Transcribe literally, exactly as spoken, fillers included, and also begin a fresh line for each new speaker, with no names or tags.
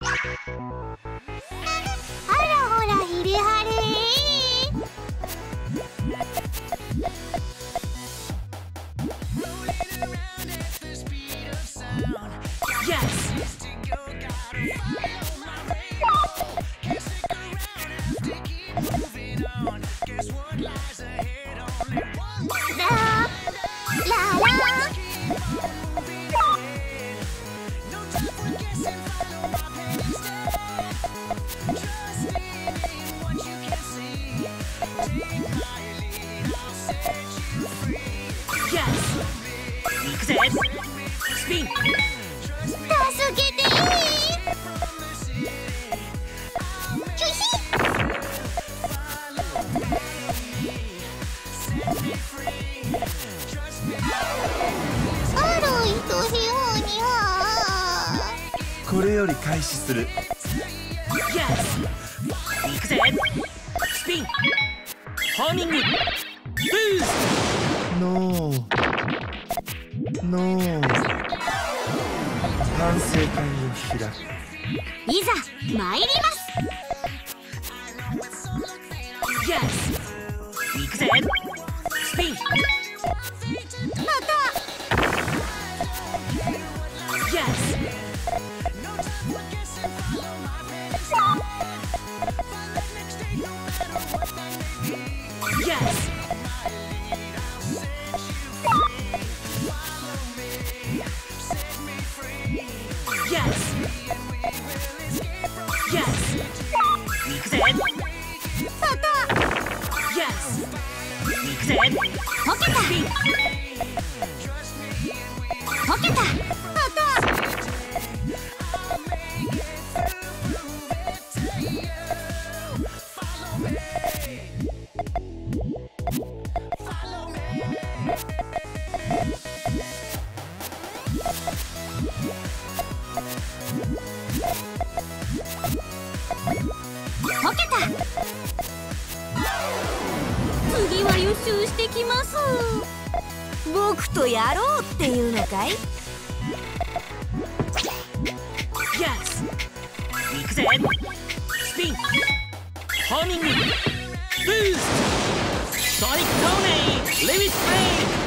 あらほらひれはれ。スピン。助けていい？チュヒ。あら、いとしようには。
これより開始する。
行くぜ。スピン。ホーミング。ブース
ノーノー。反省会を開く。
いざ参ります。
行くぜ。スピン。
また。
行くぜ。
また。
行くぜ。
こけた。こけた。また。こけた。次は予習してきます。僕とやろうっていうのかい？
行くぜ。スピン。ホーミング。ブースト。ソニックトーネー。リミットブレイク。